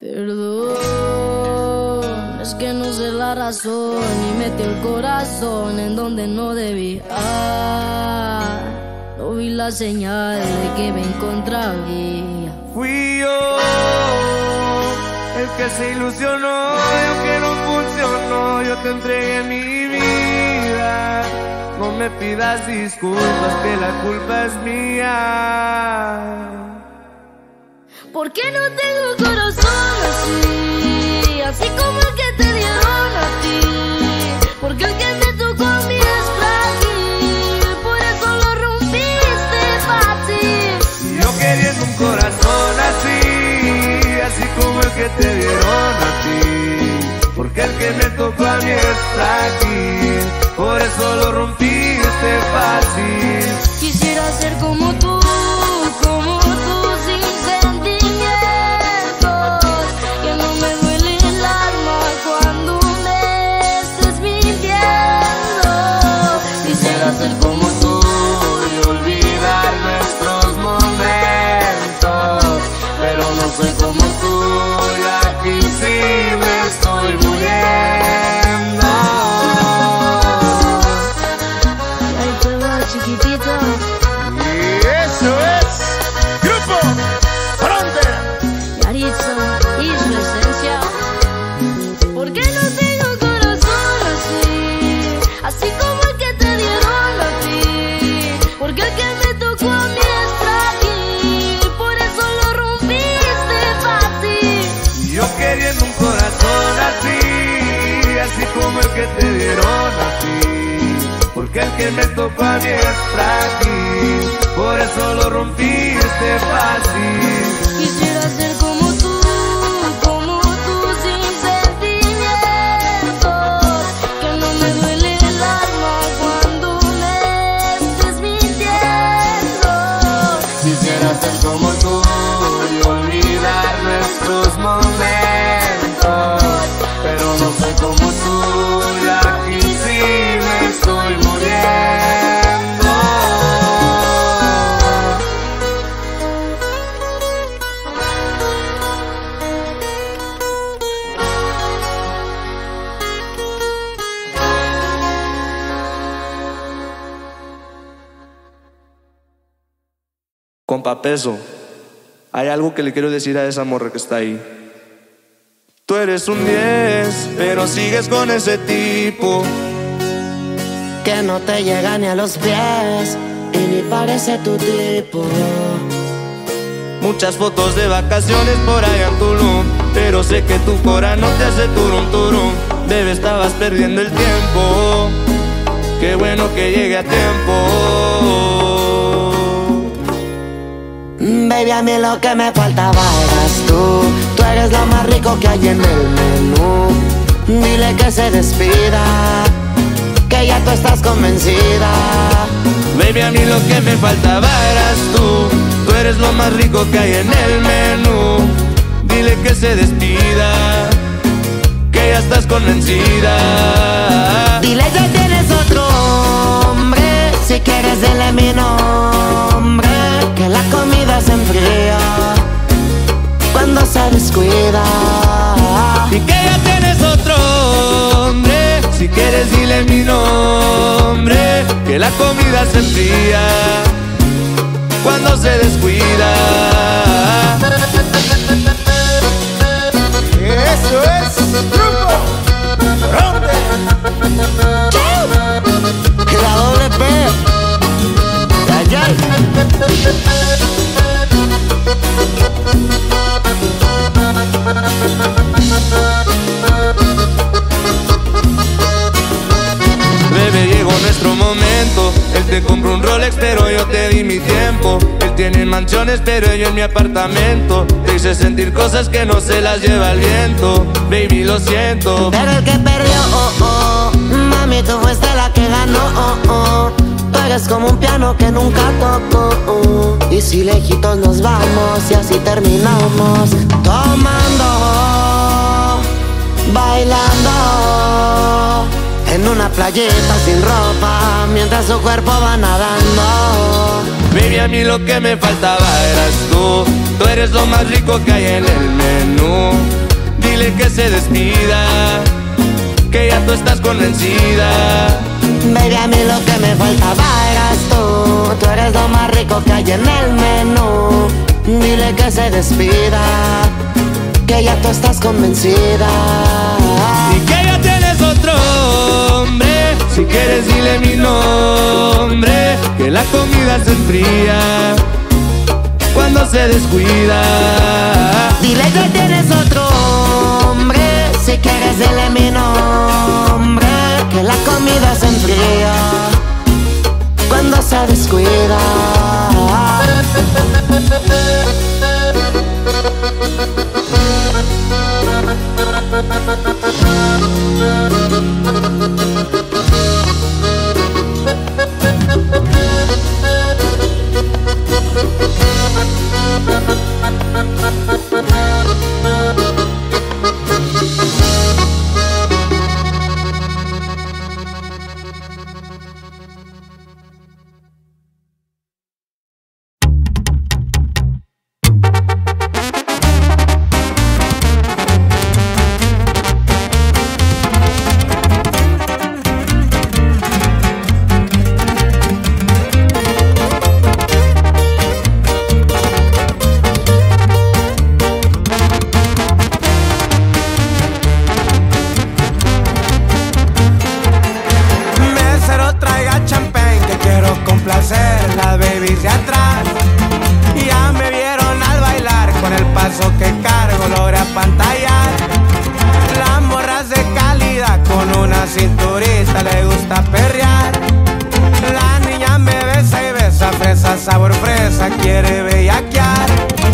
Perdón, es que no sé la razón y metí el corazón en donde no debía. No vi la señal de que me encontraba. Fui yo el que se ilusionó, yo que no funcionó, yo te entregué mi vida. No me pidas disculpas, que la culpa es mía. ¿Por qué no tengo corazón así? Así como el que te dieron a ti. Porque el que me tocó a mí es frágil, por eso lo rompiste fácil. Yo queriendo un corazón así, así como el que te dieron a ti. Porque el que me tocó a mí es frágil, por eso lo rompiste fácil. Quisiera ser como tú sin sentimientos, que no me duele el alma cuando me estés mintiendo. Quisiera ser como tú Y olvidar nuestros momentos, pero no soy como tú, y aquí sí me estoy muriendo. Ahí te va, chiquitito. Y eso es Grupo Frontera. Yaritza y su esencia. ¿Por qué no tengo corazón así? Así como el que te dieron a ti. Porque el que me tocó a mí es frágil, por eso lo rompiste fácil. Yo queriendo un corazón así, así como el que te dieron a ti. Porque el que me tocó a mí es frágil, por eso lo rompiste fácil. Quisiera ser como tú sin sentimientos, que no me duele el alma cuando me estés mintiendo. Quisiera ser como tú y olvidar nuestros momentos, pero no soy como tú, y aquí sí me estoy muriendo. Compa Peso, hay algo que le quiero decir a esa morra que está ahí. Tú eres un 10, pero sigues con ese tipo que no te llega ni a los pies y ni parece tu tipo. muchas fotos de vacaciones por allá en Tulum, pero sé que tu cora no te hace turum turum. Bebé, estabas perdiendo el tiempo, qué bueno que llegue a tiempo. Baby, a mí lo que me faltaba eras tú. Tú eres lo más rico que hay en el menú. Dile que se despida, que ya tú estás convencida. Baby, a mí lo que me faltaba eras tú. Tú eres lo más rico que hay en el menú. Dile que se despida, que ya estás convencida. Dile que tienes otro hombre, si quieres dile mi nombre. Que la comida se enfría cuando se descuida. Y que ya tienes otro hombre, si quieres dile mi nombre. Que la comida se enfría cuando se descuida. Eso es Grupo Frontera. La doble P. Ayay. Bebé, llegó nuestro momento. Él te compró un Rolex, pero yo te di mi tiempo. Él tiene mansiones, pero yo en mi apartamento. Te hice sentir cosas que no se las lleva el viento. Baby, lo siento. Pero el que perdió, oh, oh. Mami, tú fuiste la que ganó, oh, oh. Tú eres como un piano que nunca tocó, oh. Y si lejitos nos vamos y así terminamos, tomando, bailando en una playita sin ropa, mientras su cuerpo va nadando. Baby, a mí lo que me faltaba eras tú. Tú eres lo más rico que hay en el menú. se despida, que ya tú estás convencida. Baby, a mí lo que me faltaba eras tú eres lo más rico que hay en el menú. Dile que se despida, que ya tú estás convencida. Y que ya tienes otro hombre, si quieres dile mi nombre, que la comida se enfría cuando se descuida. Dile que tienes otro hombre, si quieres dile mi nombre, que la comida se enfría cuando se descuida. Sabor fresa quiere bellaquear.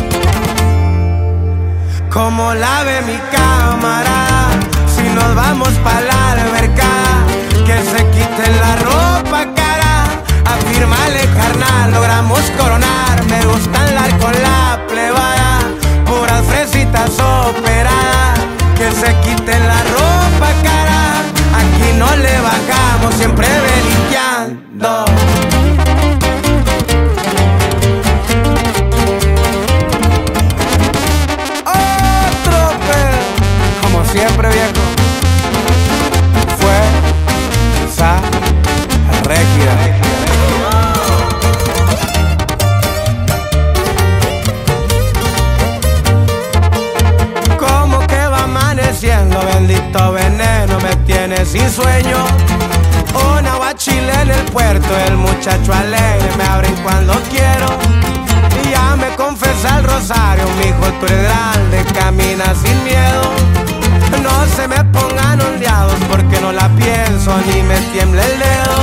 Como la ve mi cámara, si nos vamos pa' la alberca, que se quiten la ropa cara. Afírmale carnal, logramos coronar. Me gusta andar con la plebada, puras fresitas operadas. Que se quiten la ropa cara, aquí no le bajamos, siempre bellaqueando. Siempre viejo, fue esa regia. Como que va amaneciendo, bendito veneno me tiene sin sueño. Una guachile en el puerto, el muchacho alegre me abren cuando quiero. Y ya me confesa el rosario, mijo, tú eres grande, camina sin miedo. No se me pongan ondeados porque no la pienso ni me tiembla el dedo.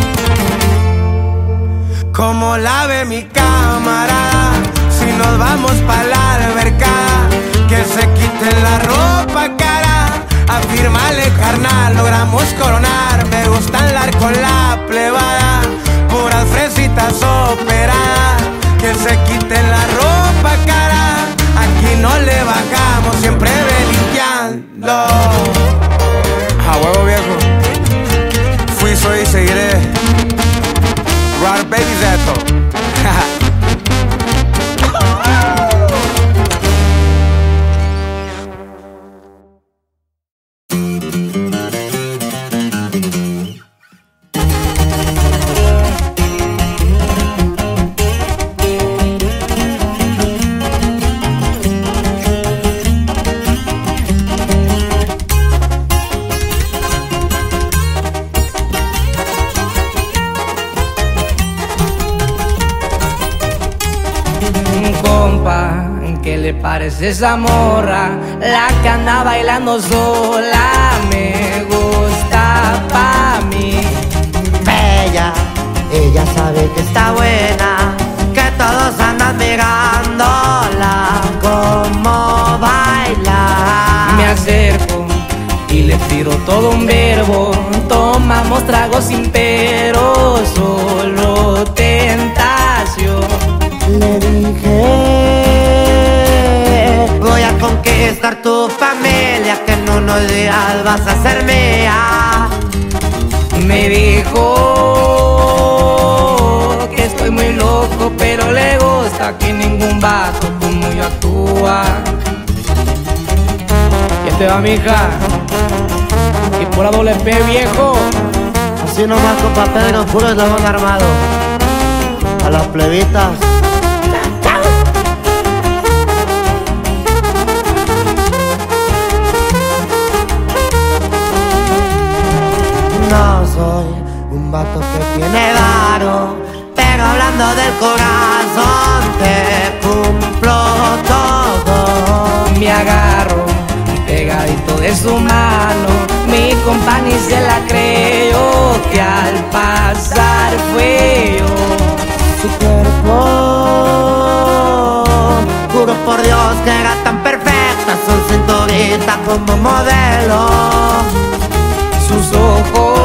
Como la ve mi cámara, si nos vamos pa' la alberca, que se quiten la ropa cara. Afírmale carnal, logramos coronar. Me gusta andar con la plebada, puras fresitas operadas. Que se quiten la ropa cara, aquí no le bajamos, siempre bellaqueando. A huevo viejo, fui, soy y seguiré. Run baby Zeto. ¿Qué le parece esa morra? La que anda bailando sola me gusta pa' mí. Bella, ella sabe que está buena, que todos andan mirándola como baila. Me acerco y le tiro todo un verbo. Tomamos tragos sin pero, solo tentación. Le dije, voy a conquistar tu familia, que en unos días vas a ser mía. Me dijo que estoy muy loco, pero le gusta que ningún vato como yo actúa. Y te va, mija. Y pura doble P, viejo. Así nomás, compa Pedro, puro eslabón armado. A las plebitas. No soy un vato que tiene varo, pero hablando del corazón te cumplo todo. Me agarro pegadito de su mano, mi compa ni se la creyó, que al pasar fue yo. Su cuerpo, juro por Dios que era tan perfecta, su cinturita como modelo. Sus ojos